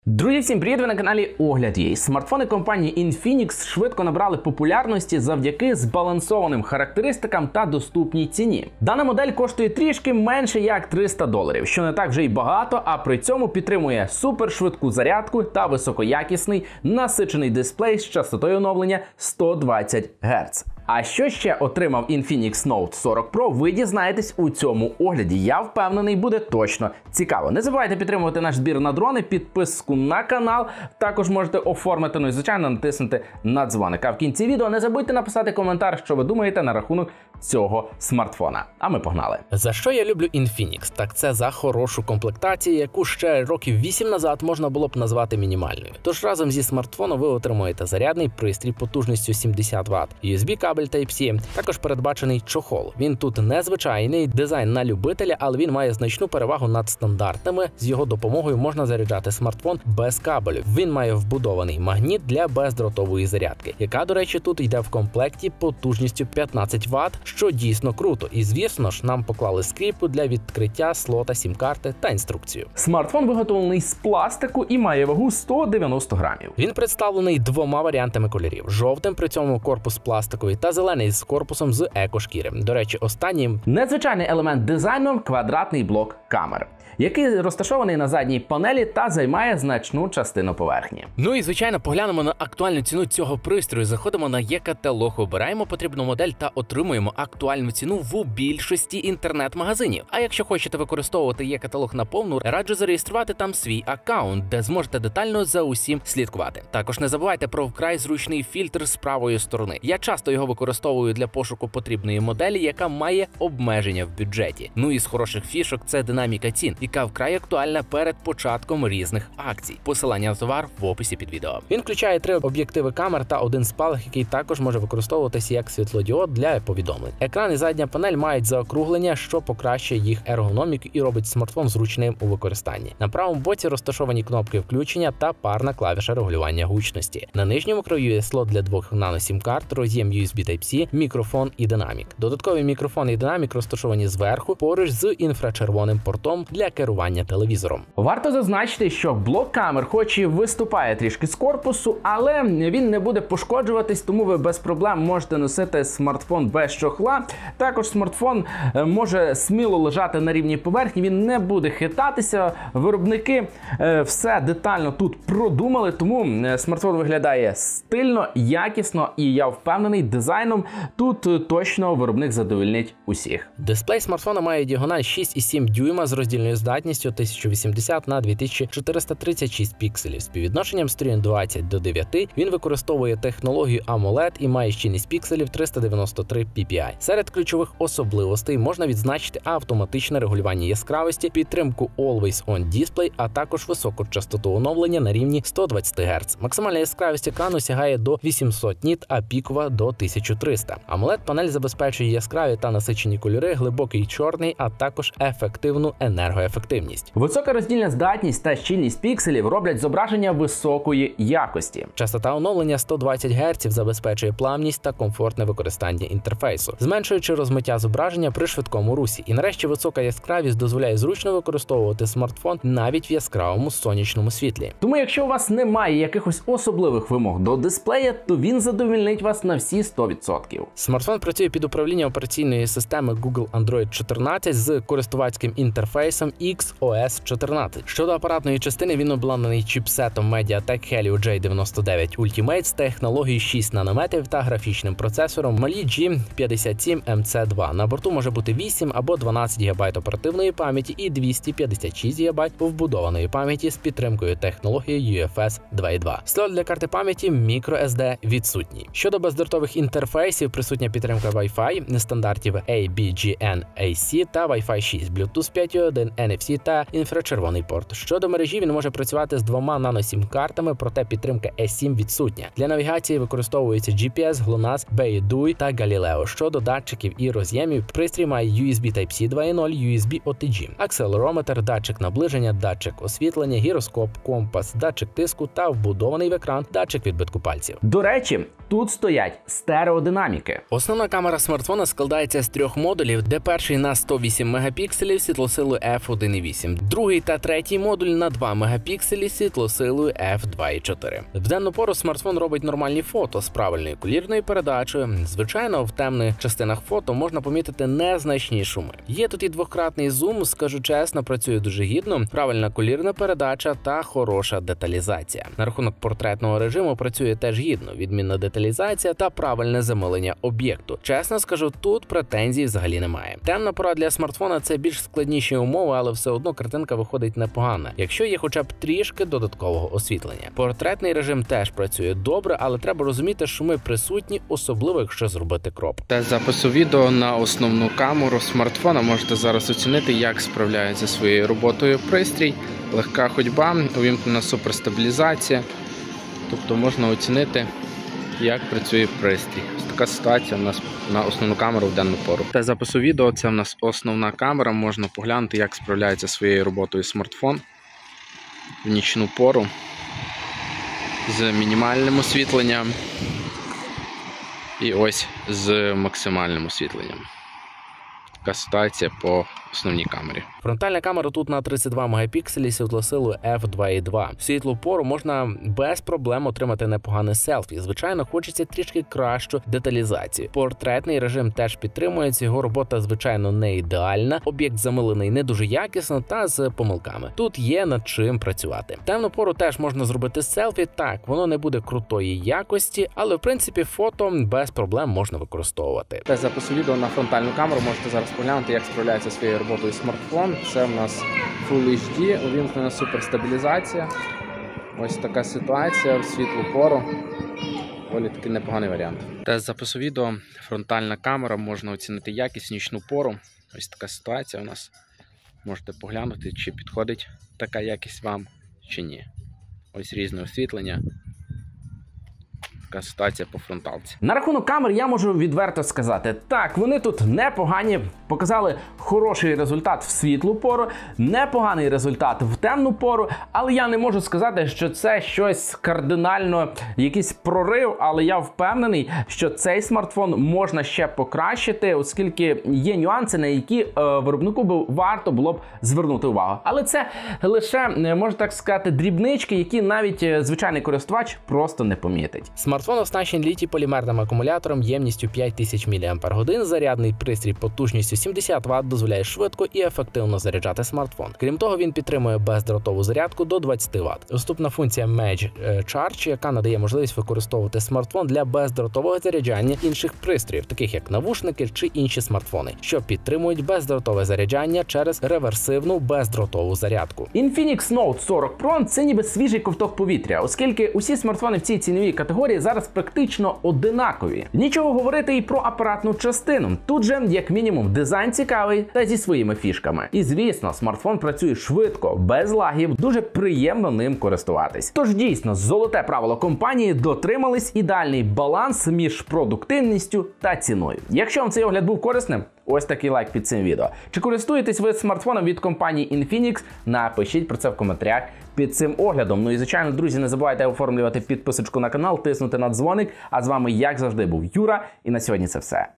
Друзі, всім привіт! Ви на каналі Огляд.ua. Смартфони компанії Infinix швидко набрали популярності завдяки збалансованим характеристикам та доступній ціні. Дана модель коштує трішки менше як $300, що не так вже й багато, а при цьому підтримує супершвидку зарядку та високоякісний насичений дисплей з частотою оновлення 120 Гц. А що ще отримав Infinix Note 40 Pro, ви дізнаєтесь у цьому огляді. Я впевнений, буде точно цікаво. Не забувайте підтримувати наш збір на дрони, підписку на канал, також можете оформити, ну і звичайно натиснути на дзвоник. А в кінці відео не забудьте написати коментар, що ви думаєте на рахунок цього смартфона. А ми погнали. За що я люблю Infinix? Так це за хорошу комплектацію, яку ще років 8 назад можна було б назвати мінімальною. Тож разом зі смартфоном ви отримуєте зарядний пристрій потужністю 70 Вт, USB-кабель Type-C, також передбачений чохол. Він тут незвичайний, дизайн на любителя, але він має значну перевагу над стандартними. З його допомогою можна заряджати смартфон без кабелю. Він має вбудований магніт для бездротової зарядки, яка, до речі, тут йде в комплекті потужністю 15 Вт, що дійсно круто. І звісно ж, нам поклали скріпку для відкриття слота сім-карти та інструкцію. Смартфон виготовлений з пластику і має вагу 190 грамів. Він представлений двома варіантами кольорів: жовтим, при цьому корпус пластиковий, та зелений з корпусом з екошкіри. До речі, останнім незвичайний елемент дизайну – квадратний блок камер, який розташований на задній панелі та займає значну частину поверхні. Ну і звичайно, поглянемо на актуальну ціну цього пристрою. Заходимо на Є-каталог, обираємо потрібну модель та отримуємо актуальну ціну в більшості інтернет-магазинів. А якщо хочете використовувати Є-каталог наповну, раджу зареєструвати там свій аккаунт, де зможете детально за усім слідкувати. Також не забувайте про вкрай зручний фільтр з правої сторони. Я часто його використовую для пошуку потрібної моделі, яка має обмеження в бюджеті. Ну і з хороших фішок це динаміка цін, яка вкрай актуальна перед початком різних акцій. Посилання на товар в описі під відео. Він включає 3 об'єктиви камер та один спалах, який також може використовуватися як світлодіод для повідомлень. Екран і задня панель мають заокруглення, що покращує їх ергономіку і робить смартфон зручним у використанні. На правому боці розташовані кнопки включення та парна клавіша регулювання гучності. На нижньому краю є слот для 2 нано-сім-карт, роз'єм USB Type-C, мікрофон і динамік. Додаткові мікрофон і динамік розташовані зверху, поруч з інфрачервоним портом для керування телевізором. Варто зазначити, що блок камер хоч і виступає трішки з корпусу, але він не буде пошкоджуватись, тому ви без проблем можете носити смартфон без чохла. Також смартфон може сміло лежати на рівній поверхні, він не буде хитатися. Виробники все детально тут продумали, тому смартфон виглядає стильно, якісно і, я впевнений, дизайном тут точно виробник задовольнить усіх. Дисплей смартфона має діагональ 6,7 дюйма з роздільною здатністю 1080 на 2436 пікселів. З співвідношенням сторін 20:9 він використовує технологію AMOLED і має щільність пікселів 393 ppi. Серед ключових особливостей можна відзначити автоматичне регулювання яскравості, підтримку Always On Display, а також високу частоту оновлення на рівні 120 Гц. Максимальна яскравість екрану сягає до 800 ніт, а пікова до 1300. AMOLED-панель забезпечує яскраві та насичені кольори, глибокий чорний, а також ефективну енергоефективність. Висока роздільна здатність та щільність пікселів роблять зображення високої якості. Частота оновлення 120 Гц забезпечує плавність та комфортне використання інтерфейсу, зменшуючи розмиття зображення при швидкому русі. І нарешті висока яскравість дозволяє зручно використовувати смартфон навіть в яскравому сонячному світлі. Тому якщо у вас немає якихось особливих вимог до дисплея, то він задовольнить вас на всі 100%. Смартфон працює під управлінням операційної системи Google Android 14 з користувацьким інтерфейсом XOS 14. Щодо апаратної частини, він обладнаний чіпсетом MediaTek Helio J99 Ultimate з технологією 6 нанометрів та графічним процесором Mali G57MC2. На борту може бути 8 або 12 ГБ оперативної пам'яті і 256 ГБ вбудованої пам'яті з підтримкою технології UFS 2.2. Слот для карти пам'яті microSD відсутній. Щодо бездротових інтерфейсів, присутня підтримка Wi-Fi, нестандартів ABGN-AC та Wi-Fi 6, Bluetooth 5.1, NFC та інфрачервоний порт. Щодо мережі, він може працювати з 2 нано-сім-картами, проте підтримка S7 відсутня. Для навігації використовується GPS, GLONASS, Beidou та Galileo. Щодо датчиків і роз'ємів, пристрій має USB Type-C 2.0, USB OTG, акселерометр, датчик наближення, датчик освітлення, гіроскоп, компас, датчик тиску та вбудований в екран датчик відбитку пальців. До речі, тут стоять стереодинаміки. Основна камера смартфона складається з 3 модулів, де перший на 108 мегапікселів світлосилою f1.8, другий та третій модуль на 2 мегапікселі світлосилою f2.4. В денну пору смартфон робить нормальні фото з правильною колірною передачею. Звичайно, в темних частинах фото можна помітити незначні шуми. Є тут і двократний зум, скажу чесно, працює дуже гідно, правильна колірна передача та хороша деталізація. На рахунок портретного режиму працює теж гідно, відмінна деталізація та правильне замилення об'єкту. Чесно скажу, тут претензій взагалі немає. Темна пора для смартфона – це більш складніші умови, але все одно картинка виходить непогана, якщо є хоча б трішки додаткового освітлення. Портретний режим теж працює добре, але треба розуміти, що шуми присутні, особливо якщо зробити кроп. Тест запису відео на основну камеру смартфона. Можете зараз оцінити, як справляється зі своєю роботою пристрій. Легка ходьба, увімкнена суперстабілізація. Тобто можна оцінити, як працює пристрій. Ось така ситуація у нас на основну камеру в денну пору. Тест запису відео – це в нас основна камера. Можна поглянути, як справляється зі своєю роботою смартфон в нічну пору з мінімальним освітленням. І ось з максимальним освітленням. Така ситуація по основній камері. Фронтальна камера тут на 32 мегапікселі світлосилою f2.2. В світлу пору можна без проблем отримати непогане селфі. Звичайно, хочеться трішки кращу деталізацію. Портретний режим теж підтримується, його робота, звичайно, не ідеальна. Об'єкт замилений не дуже якісно та з помилками. Тут є над чим працювати. Темну пору теж можна зробити селфі. Так, воно не буде крутої якості, але в принципі фото без проблем можна використовувати. Тест запису відео на фронтальну камеру. Можете зараз поглянути, як справляється зі своєю роботою смартфон. Це в нас Full HD, увімкнена суперстабілізація. Ось така ситуація в світлу пору. Доволі такий непоганий варіант. Тест запису відео, фронтальна камера, можна оцінити якість в нічну пору. Ось така ситуація у нас. Можете поглянути, чи підходить така якість вам, чи ні. Ось різне освітлення. Така ситуація по фронталці. На рахунок камер я можу відверто сказати, так, вони тут непогані, показали хороший результат в світлу пору, непоганий результат в темну пору, але я не можу сказати, що це щось кардинально, якийсь прорив, але я впевнений, що цей смартфон можна ще покращити, оскільки є нюанси, на які виробнику варто було б звернути увагу. Але це лише, можна так сказати, дрібнички, які навіть звичайний користувач просто не помітить. Смартфон оснащений літій-полімерним акумулятором ємністю 5000 мАч. Зарядний пристрій потужністю 70 Вт дозволяє швидко і ефективно заряджати смартфон. Крім того, він підтримує бездротову зарядку до 20 Вт. Доступна функція Edge Charge, яка надає можливість використовувати смартфон для бездротового заряджання інших пристроїв, таких як навушники чи інші смартфони, що підтримують бездротове заряджання через реверсивну бездротову зарядку. Infinix Note 40 Pro – це ніби свіжий ковток повітря, оскільки усі смартфони в цій ціновій категорії зараз практично одинакові. Нічого говорити і про апаратну частину. Тут же, як мінімум, дизайн цікавий та зі своїми фішками. І звісно, смартфон працює швидко, без лагів, дуже приємно ним користуватись. Тож дійсно, золоте правило компанії дотримались, ідеальний баланс між продуктивністю та ціною. Якщо вам цей огляд був корисним, ось такий лайк під цим відео. Чи користуєтесь ви смартфоном від компанії Infinix? Напишіть про це в коментарях під цим оглядом. Ну і звичайно, друзі, не забувайте оформлювати підписочку на канал, тиснути на дзвоник. А з вами, як завжди, був Юра. І на сьогодні це все.